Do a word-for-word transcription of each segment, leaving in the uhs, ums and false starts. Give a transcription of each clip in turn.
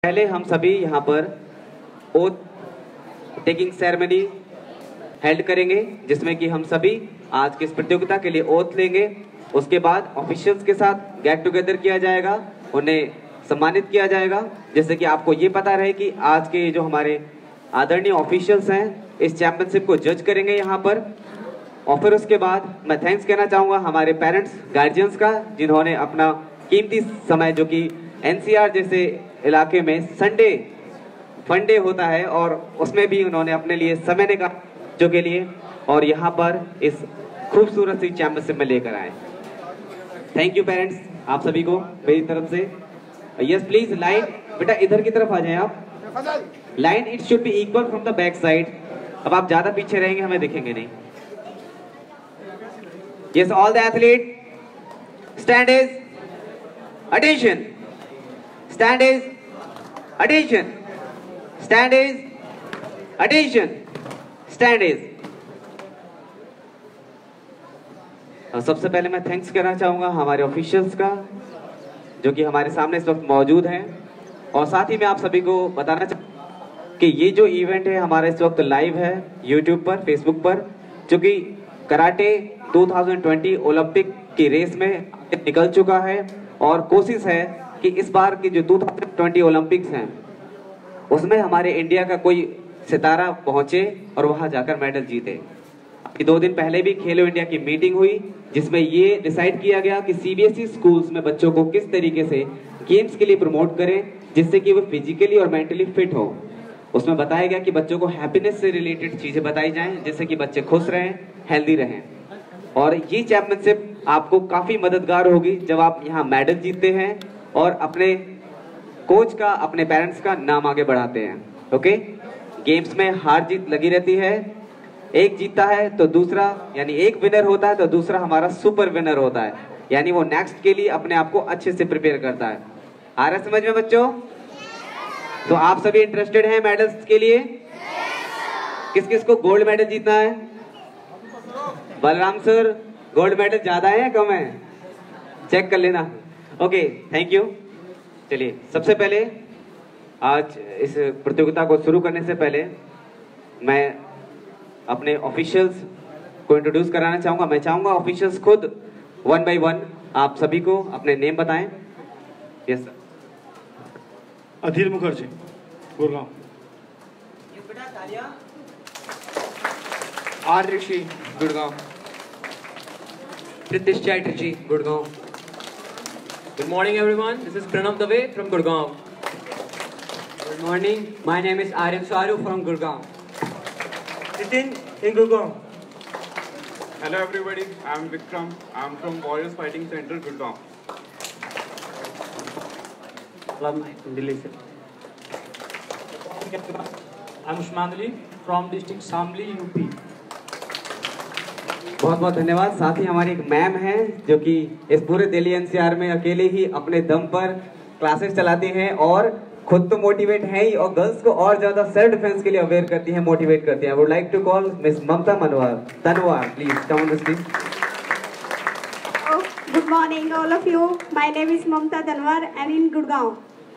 पहले हम सभी यहाँ पर ओथ टेकिंग सेरेमनी हेल्ड करेंगे, जिसमें कि हम सभी आज की इस प्रतियोगिता के लिए ओथ लेंगे। उसके बाद ऑफिशियल्स के साथ गेट टुगेदर किया जाएगा, उन्हें सम्मानित किया जाएगा, जिससे कि आपको ये पता रहे कि आज के जो हमारे आदरणीय ऑफिशियल्स हैं इस चैंपियनशिप को जज करेंगे यहाँ पर। और फिर उसके बाद मैं थैंक्स कहना चाहूँगा हमारे पेरेंट्स गार्जियंस का, जिन्होंने अपना कीमती समय, जो कि एनसीआर जैसे इलाके में संडे फंडे होता है, और उसमें भी उन्होंने अपने लिए समय निकाला जो के लिए, और यहाँ पर इस खूबसूरत सी चैंपियनशिप में लेकर आए। थैंक यू पेरेंट्स, आप सभी को मेरी तरफ से। यस प्लीज, लाइन बेटा इधर की तरफ आ जाएं आप। Line it should be equal from the back side. अब आप ज्यादा पीछे रहेंगे हमें दिखेंगे नहीं। Yes, all the athlete stand is attention, stand is attention, stand is attention, stand is। सबसे पहले मैं थैंक्स करना चाहूंगा हमारे ऑफिशियल्स का, जो कि हमारे सामने इस वक्त मौजूद हैं। और साथ ही मैं आप सभी को बताना चाहूंगा कि ये जो इवेंट है हमारा इस वक्त लाइव है यूट्यूब पर, फेसबुक पर, जो कि कराटे दो हज़ार बीस ओलंपिक की रेस में निकल चुका है। और कोशिश है कि इस बार की जो दो हज़ार बीस ओलंपिक्स हैं उसमें हमारे इंडिया का कोई सितारा पहुंचे और वहां जाकर मेडल जीते। दो दिन पहले भी खेलो इंडिया की मीटिंग हुई, जिसमें ये डिसाइड किया गया कि सीबीएसई स्कूल्स में बच्चों को किस तरीके से गेम्स के लिए प्रमोट करें, जिससे कि वो फिजिकली और मेंटली फिट हो। उसमें बताया गया कि बच्चों को हैप्पीनेस से रिलेटेड चीजें बताई जाएं, जिससे कि बच्चे खुश रहें, हेल्दी रहें। और ये चैंपियनशिप आपको काफी मददगार होगी जब आप यहाँ मेडल जीतते हैं और अपने कोच का, अपने पेरेंट्स का नाम आगे बढ़ाते हैं। ओके, गेम्स में हार जीत लगी रहती है, एक जीतता है तो दूसरा, यानी एक विनर होता है तो दूसरा हमारा सुपर विनर होता है, यानी वो नेक्स्ट के लिए अपने आप को अच्छे से प्रिपेयर करता है। आ रहा समझ में बच्चों? तो आप सभी इंटरेस्टेड हैं मेडल्स के लिए? किस किस को गोल्ड मेडल जीतना है? बलराम सर, गोल्ड मेडल ज्यादा है या कम है? चेक कर लेना। Okay, thank you. चलिए, सबसे पहले आज इस प्रतियोगिता को शुरू करने से पहले मैं अपने ऑफिशियल्स को इंट्रोड्यूस कराना चाहूंगा। मैं चाहूंगा ऑफिशियल्स खुद वन बाय वन आप सभी को अपने नेम बताएं। Yes sir. Adhir Mukherjee, Gurgaon. R Rishi, Gurgaon. Pritish Chatterjee, Gurgaon. Good morning everyone, this is Pranav Dave from Gurgaon. Good morning, my name is Aryan Saru from Gurgaon. Nitin in Gurugram. Hello everybody, I am Vikram. I am from Warriors Fighting Center, Gurugram. From Delhi sir. I am Ushmanli from district Shamli, U P. बहुत बहुत धन्यवाद। साथ ही हमारी एक ma'am है जो कि इस पूरे दिल्ली एनसीआर में अकेले ही अपने दम पर क्लासेस चलाती हैं और खुद तो मोटिवेट है ही, और गर्ल्स को और ज्यादा सेल्फ डिफेंस के लिए अवेयर करती हैं, मोटिवेट करती हैं। I would like to call miss Mamta Manwar Tanwar, please come on the stage. Good morning all of you, my name is Mamta Tanwar and in Gurgaon.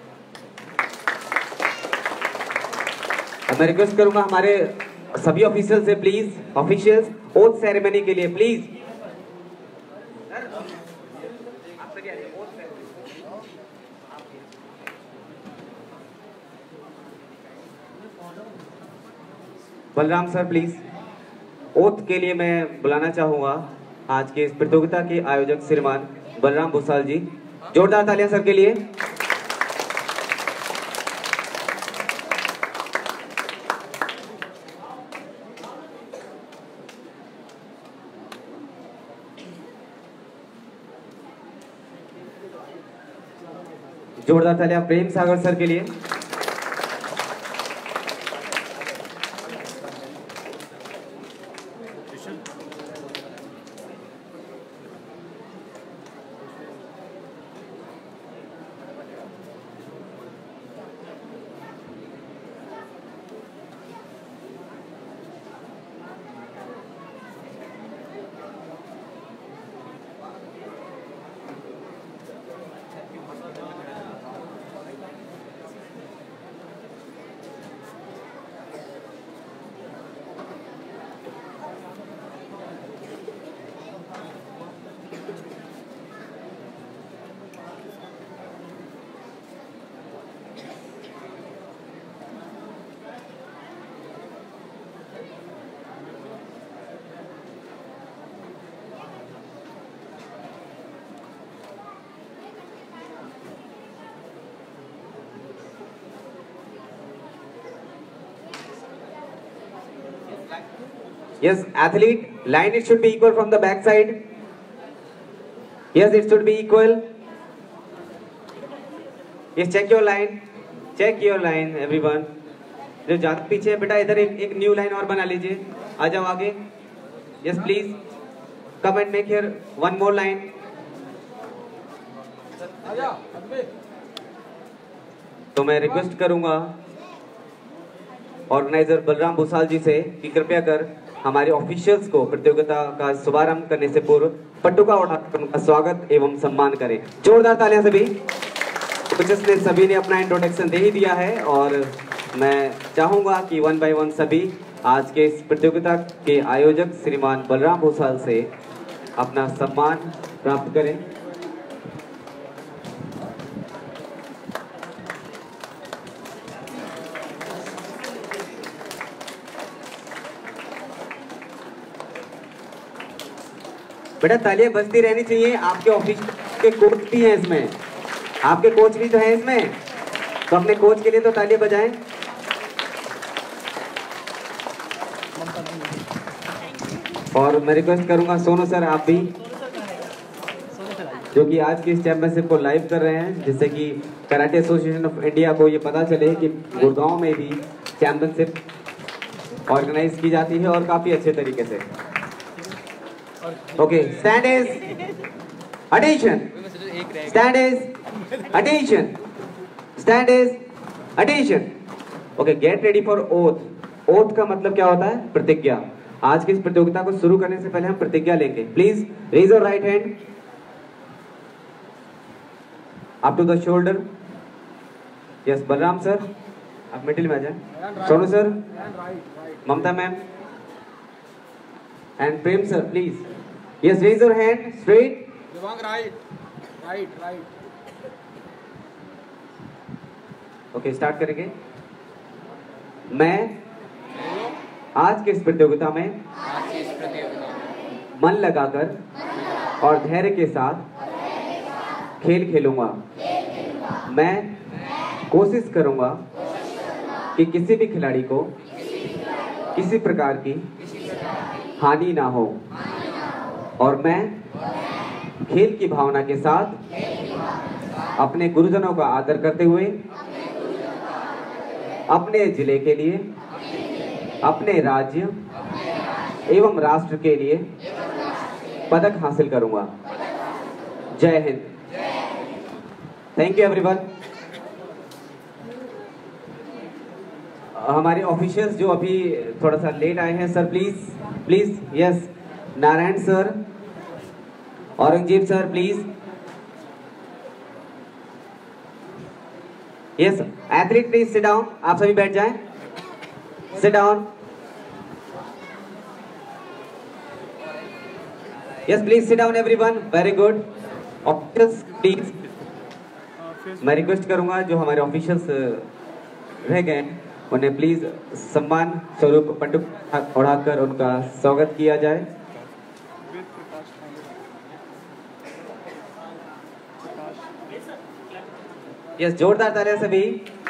मैं रिक्वेस्ट करूंगा हमारे सभी ऑफिशियल से, प्लीज ऑफिशियल्स ओथ सेरेमनी के लिए please. Balram sir please. Oath के लिए मैं बुलाना चाहूंगा आज के इस प्रतियोगिता के आयोजक श्रीमान बलराम भूसाल जी। जोरदार तालियां सर के लिए। जोरदार तालियां प्रेम सागर सर के लिए। Yes, athlete, line it should be equal from the back side. Yes, it should be equal. Yes, check your line. Check your line, everyone. जो ज्यादा पीछे है बेटा, इधर एक एक न्यू लाइन और बना लीजिए. आ जाओ आगे. Yes, please. Come and make here one more line. तो मैं रिक्वेस्ट करूंगा ऑर्गेनाइजर बलराम भूसाल जी से कि कृपया कर हमारे ऑफिशियल्स को प्रतियोगिता का शुभारंभ करने से पूर्व पट्टुका उठाकर उनका स्वागत एवं सम्मान करें. जोरदार तालियां सभी. कोचेस ने सभी ने अपना इंट्रोडक्शन दे ही दिया है और मैं चाहूंगा कि वन बाय वन सभी आज के इस प्रतियोगिता के आयोजक श्रीमान बलराम भूसाल से अपना सम्मान प्राप्त करें. बेटा तालियां बजती रहनी चाहिए. आपके ऑफिस के कोच भी हैं इसमें, आपके कोच भी तो हैं इसमें, तो अपने कोच के लिए तो तालियां बजाएं. और मैं रिक्वेस्ट करूंगा सोनू सर आप भी, जो कि आज की इस चैंपियनशिप को लाइव कर रहे हैं, जिससे कि कराटे एसोसिएशन ऑफ इंडिया को ये पता चले कि गुड़गांव में भी चैंपियनशिप ऑर्गेनाइज की जाती है और काफी अच्छे तरीके से. Okay, stand is attention. Stand is attention. Stand is attention. Okay, get ready for oath. Oath का मतलब क्या होता है? प्रतिज्ञा. आज की इस प्रतियोगिता को शुरू करने से पहले हम प्रतिज्ञा लेंगे. Please raise your right hand up to the shoulder. Yes, Balram sir आप मिडिल में आ जाए. Sonu sir, Mamta ma'am and Prem sir please. Yes, raise your hand straight. Devang, right, right, right. Okay, start करेंगे. मैं आज के इस प्रतियोगिता में मन लगाकर और धैर्य के साथ खेल खेलूंगा. मैं कोशिश करूंगा कि किसी भी खिलाड़ी को किसी प्रकार की हानि ना हो और मैं खेल की भावना के साथ अपने गुरुजनों का आदर करते हुए अपने जिले के लिए, अपने राज्य एवं राष्ट्र के लिए पदक हासिल करूंगा. जय हिंद. Thank you everyone. हमारे ऑफिशियल्स जो अभी थोड़ा सा लेट आए हैं, sir please please. Yes, Narayan sir, Aurangzeb sir please. Yes, athlete please sit down. आप सभी बैठ जाएं. Sit down. Yes please sit down everyone. Very good. Officials please. मैं रिक्वेस्ट करूंगा जो हमारे ऑफिशियल्स रह गए उन्हें प्लीज सम्मान स्वरूप पट्टुका उड़ाकर उनका स्वागत किया जाए. यस, जोरदार तालियां सभी.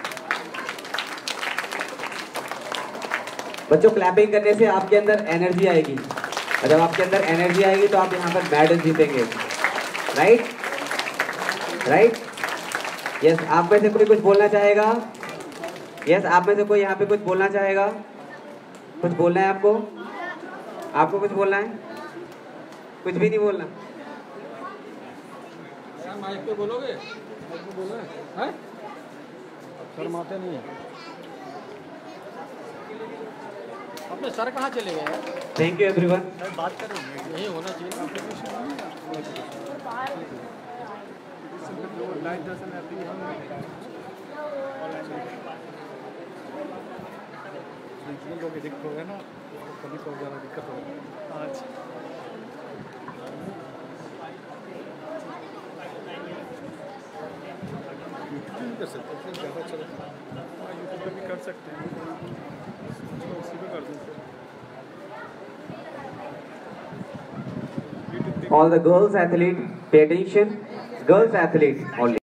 बच्चों, क्लैपिंग करने से आपके अंदर एनर्जी आएगी और जब आपके अंदर एनर्जी आएगी तो आप यहाँ पर मेडल जीतेंगे. Right right. यस, आप में से कोई कुछ बोलना चाहेगा? यस, आप में से कोई यहाँ पे कुछ बोलना चाहेगा? कुछ बोलना है आपको? आपको कुछ बोलना है? कुछ भी नहीं बोलना? माइक पे बोलोगे? माइक पे बोलना है? हैं? शर्माते नहीं है. अपने सर कहाँ चले गए हैं? Thank you everyone. बात कर रहे हैं, यही होना चाहिए. दिक्कत हो गया ना, कभी तो ज़्यादा दिक्कत हो गया आज. यूट्यूब कर सकते हैं, ज़्यादा अच्छा लगता है. हाँ, यूट्यूब पे भी कर सकते हैं, उसी पे कर दूँ. All the girls athlete, pay attention. Girls athlete only.